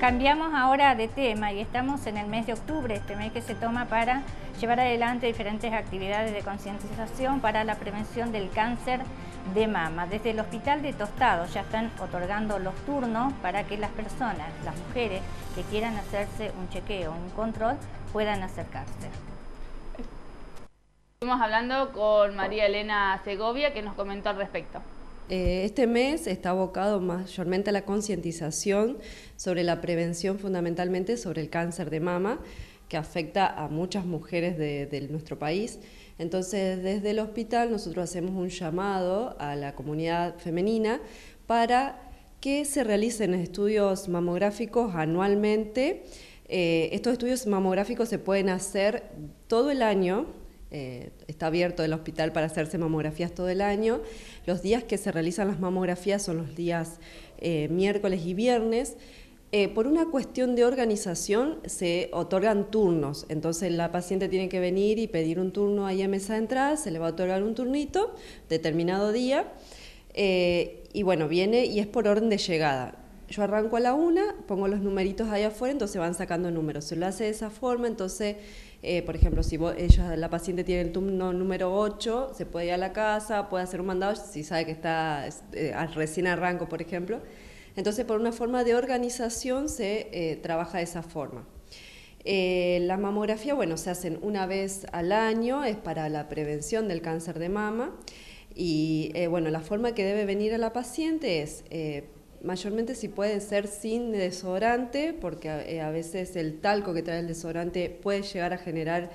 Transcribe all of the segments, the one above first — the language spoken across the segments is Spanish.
Cambiamos ahora de tema y estamos en el mes de octubre, este mes que se toma para llevar adelante diferentes actividades de concientización para la prevención del cáncer de mama. Desde el Hospital de Tostado ya están otorgando los turnos para que las personas, las mujeres que quieran hacerse un chequeo, un control, puedan acercarse. Estuvimos hablando con María Elena Segovia, que nos comentó al respecto. Este mes está abocado mayormente a la concientización sobre la prevención, fundamentalmente sobre el cáncer de mama, que afecta a muchas mujeres de nuestro país. Entonces, desde el hospital nosotros hacemos un llamado a la comunidad femenina para que se realicen estudios mamográficos anualmente. Estos estudios mamográficos se pueden hacer todo el año. Está abierto el hospital para hacerse mamografías todo el año. Los días que se realizan las mamografías son los días miércoles y viernes. Por una cuestión de organización se otorgan turnos, entonces la paciente tiene que venir y pedir un turno ahí a mesa de entrada, se le va a otorgar un turnito, determinado día, y bueno, viene y es por orden de llegada. Yo arranco a la 1, pongo los numeritos ahí afuera, entonces van sacando números. Se lo hace de esa forma, entonces, por ejemplo, si la paciente tiene el turno número 8, se puede ir a la casa, puede hacer un mandado, si sabe que está recién arranco, por ejemplo. Entonces, por una forma de organización se trabaja de esa forma. La mamografía, bueno, se hacen una vez al año, es para la prevención del cáncer de mama. Y bueno, la forma que debe venir a la paciente es mayormente si puede ser sin desodorante, porque a veces el talco que trae el desodorante puede llegar a generar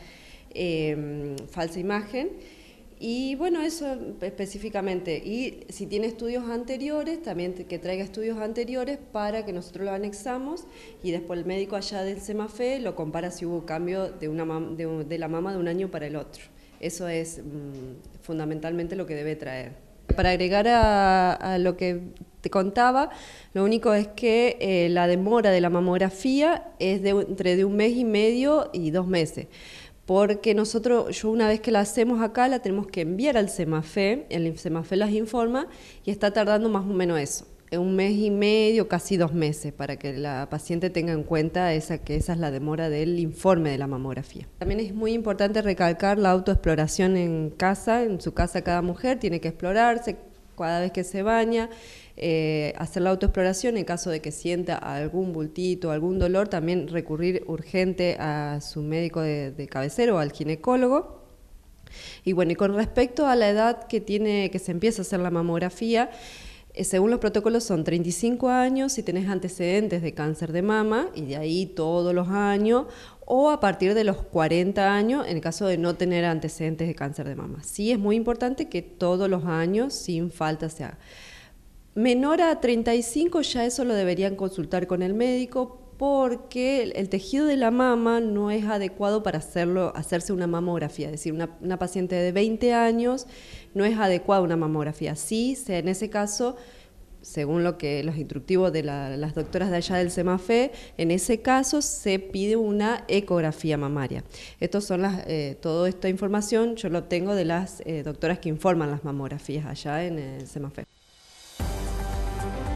falsa imagen. Y bueno, eso específicamente. Y si tiene estudios anteriores, también que traiga estudios anteriores para que nosotros lo anexamos y después el médico allá del CEMAFE lo compara si hubo cambio de la mama de un año para el otro. Eso es fundamentalmente lo que debe traer. Para agregar a lo que te contaba, lo único es que la demora de la mamografía es entre un mes y medio y 2 meses. Porque yo una vez que la hacemos acá, la tenemos que enviar al CEMAFE, el CEMAFE las informa y está tardando más o menos eso, 1 mes y medio, casi 2 meses, para que la paciente tenga en cuenta que esa es la demora del informe de la mamografía. También es muy importante recalcar la autoexploración en casa, en su casa cada mujer tiene que explorarse cada vez que se baña, hacer la autoexploración en caso de que sienta algún bultito, algún dolor, también recurrir urgente a su médico de cabecera o al ginecólogo. Y bueno, y con respecto a la edad que se empieza a hacer la mamografía, según los protocolos son 35 años si tenés antecedentes de cáncer de mama y de ahí todos los años, o a partir de los 40 años en el caso de no tener antecedentes de cáncer de mama. Sí es muy importante que todos los años sin falta se haga. Menor a 35 ya eso lo deberían consultar con el médico porque el tejido de la mama no es adecuado para hacerse una mamografía. Es decir, una paciente de 20 años no es adecuada una mamografía. Sí, en ese caso, según los instructivos de las doctoras de allá del CEMAFE, en ese caso se pide una ecografía mamaria. Toda esta información yo lo obtengo de las doctoras que informan las mamografías allá en el CEMAFE.